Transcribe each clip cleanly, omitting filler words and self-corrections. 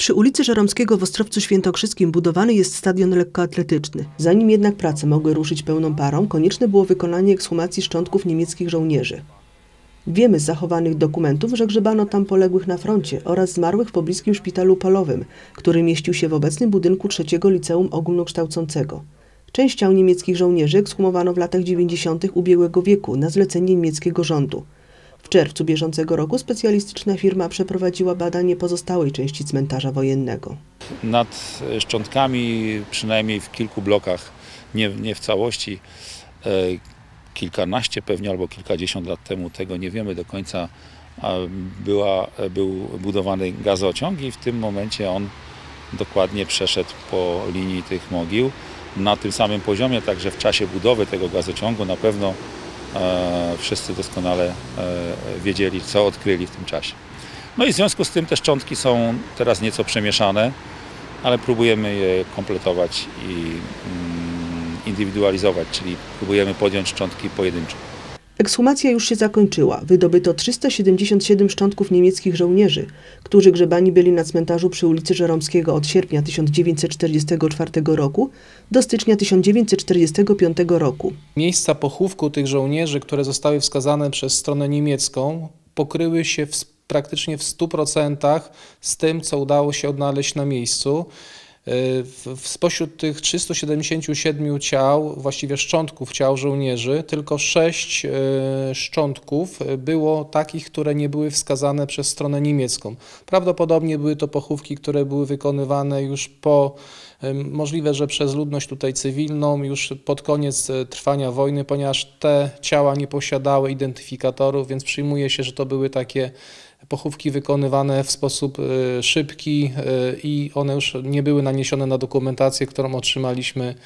Przy ulicy Żeromskiego w Ostrowcu Świętokrzyskim budowany jest stadion lekkoatletyczny. Zanim jednak prace mogły ruszyć pełną parą, konieczne było wykonanie ekshumacji szczątków niemieckich żołnierzy. Wiemy z zachowanych dokumentów, że grzebano tam poległych na froncie oraz zmarłych w pobliskim szpitalu polowym, który mieścił się w obecnym budynku III Liceum Ogólnokształcącego. Część ciał niemieckich żołnierzy ekshumowano w latach 90. ubiegłego wieku na zlecenie niemieckiego rządu. W czerwcu bieżącego roku specjalistyczna firma przeprowadziła badanie pozostałej części cmentarza wojennego. Nad szczątkami, przynajmniej w kilku blokach, nie w całości, kilkanaście pewnie albo kilkadziesiąt lat temu, tego nie wiemy do końca, był budowany gazociąg i w tym momencie on dokładnie przeszedł po linii tych mogił na tym samym poziomie, także w czasie budowy tego gazociągu na pewno wszyscy doskonale wiedzieli, co odkryli w tym czasie. No i w związku z tym te szczątki są teraz nieco przemieszane, ale próbujemy je kompletować i indywidualizować, czyli próbujemy podjąć szczątki pojedyncze. Ekshumacja już się zakończyła. Wydobyto 377 szczątków niemieckich żołnierzy, którzy grzebani byli na cmentarzu przy ulicy Żeromskiego od sierpnia 1944 roku do stycznia 1945 roku. Miejsca pochówku tych żołnierzy, które zostały wskazane przez stronę niemiecką, pokryły się praktycznie w 100% z tym, co udało się odnaleźć na miejscu. Spośród tych 377 ciał, właściwie szczątków ciał żołnierzy, tylko 6 szczątków było takich, które nie były wskazane przez stronę niemiecką. Prawdopodobnie były to pochówki, które były wykonywane już możliwe, że przez ludność tutaj cywilną, już pod koniec trwania wojny, ponieważ te ciała nie posiadały identyfikatorów, więc przyjmuje się, że to były takie pochówki wykonywane w sposób szybki i one już nie były naniesione na dokumentację, którą otrzymaliśmy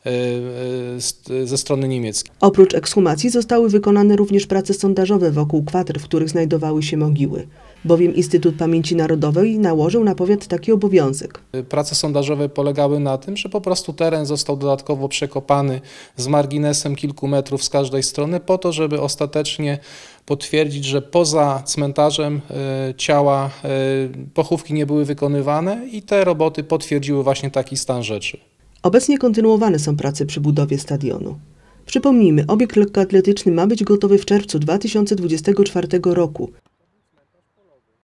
ze strony niemieckiej. Oprócz ekshumacji zostały wykonane również prace sondażowe wokół kwater, w których znajdowały się mogiły, bowiem Instytut Pamięci Narodowej nałożył na powiat taki obowiązek. Prace sondażowe polegały na tym, że po prostu teren został dodatkowo przekopany z marginesem kilku metrów z każdej strony po to, żeby ostatecznie potwierdzić, że poza cmentarzem ciała, pochówki nie były wykonywane i te roboty potwierdziły właśnie taki stan rzeczy. Obecnie kontynuowane są prace przy budowie stadionu. Przypomnijmy, obiekt lekkoatletyczny ma być gotowy w czerwcu 2024 roku.